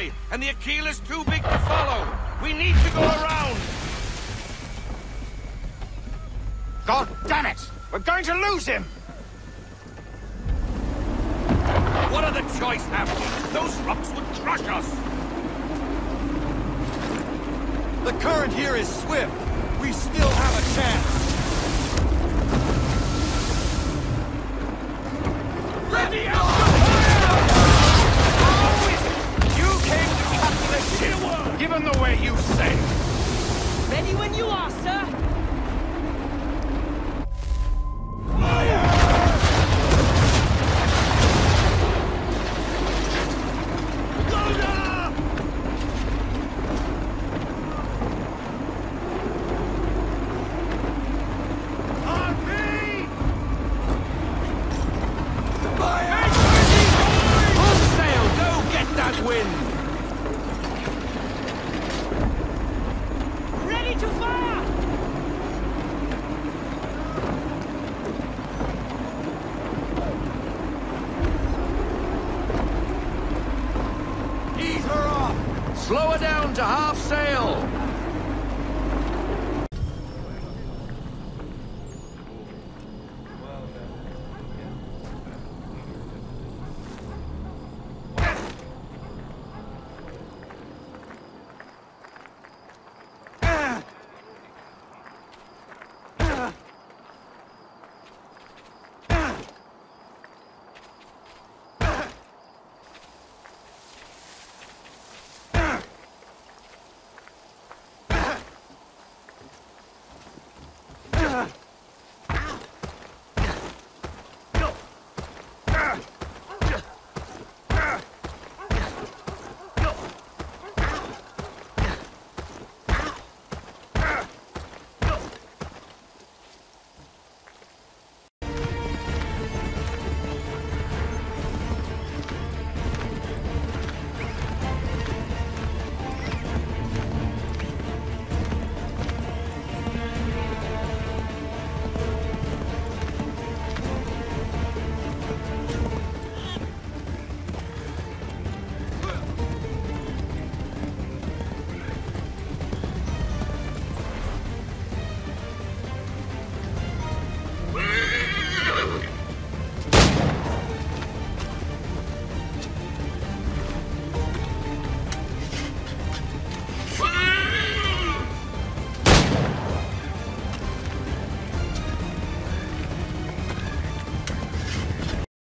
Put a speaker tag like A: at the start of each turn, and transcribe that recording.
A: high, and the Aquila's too big to follow. We need to go around.
B: God damn it! We're going to lose him!
A: What other choice have we? Those rocks would crush us.
C: The current here is swift. We still have a chance.
A: Ready up!
B: You came to capture the ship, given the way you say.
D: Ready when you are, sir. Ready to fire!
C: Ease her off!
A: Slow her down to half sail.